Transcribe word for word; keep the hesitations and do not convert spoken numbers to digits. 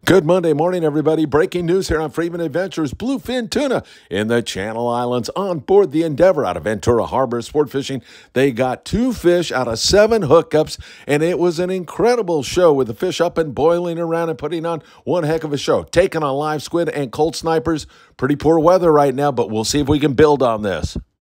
Good Monday morning, everybody. Breaking news here on Freeman Adventures. Bluefin tuna in the Channel Islands on board the Endeavor out of Ventura Harbor Sportfishing. They got two fish out of seven hookups, and it was an incredible show with the fish up and boiling around and putting on one heck of a show. Taking on live squid and cold snipers. Pretty poor weather right now, but we'll see if we can build on this.